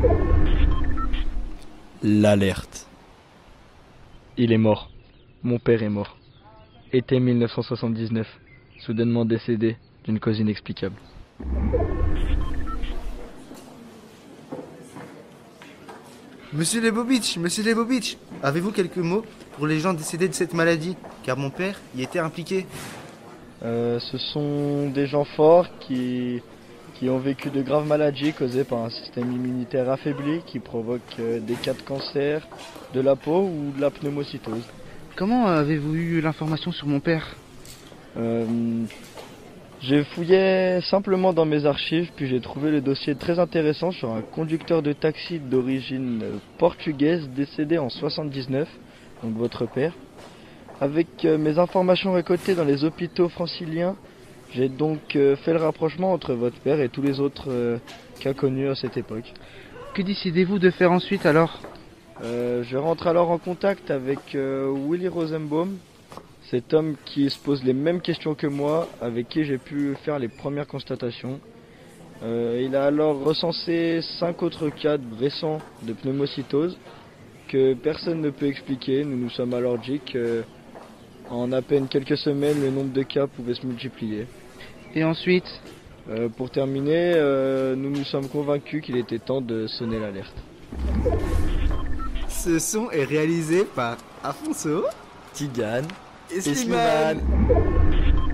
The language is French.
L'alerte. Il est mort. Mon père est mort. Été 1979. Soudainement décédé d'une cause inexplicable. Monsieur Lebovitch, avez-vous quelques mots pour les gens décédés de cette maladie? Car mon père y était impliqué. Ce sont des gens forts qui ont vécu de graves maladies causées par un système immunitaire affaibli qui provoque des cas de cancer de la peau ou de la pneumocytose. Comment avez-vous eu l'information sur mon père? J'ai fouillé simplement dans mes archives, puis j'ai trouvé le dossier très intéressant sur un conducteur de taxi d'origine portugaise décédé en 79, donc votre père. Avec mes informations récoltées dans les hôpitaux franciliens, j'ai donc fait le rapprochement entre votre père et tous les autres cas connus à cette époque. Que décidez-vous de faire ensuite alors? Je rentre alors en contact avec Willy Rosenbaum, cet homme qui se pose les mêmes questions que moi, avec qui j'ai pu faire les premières constatations. Il a alors recensé 5 autres cas récents de pneumocytose que personne ne peut expliquer. Nous nous sommes alors dit qu'en à peine quelques semaines, le nombre de cas pouvait se multiplier. Et ensuite? Pour terminer, nous nous sommes convaincus qu'il était temps de sonner l'alerte. Ce son est réalisé par Afonso, Tigane et Slimane.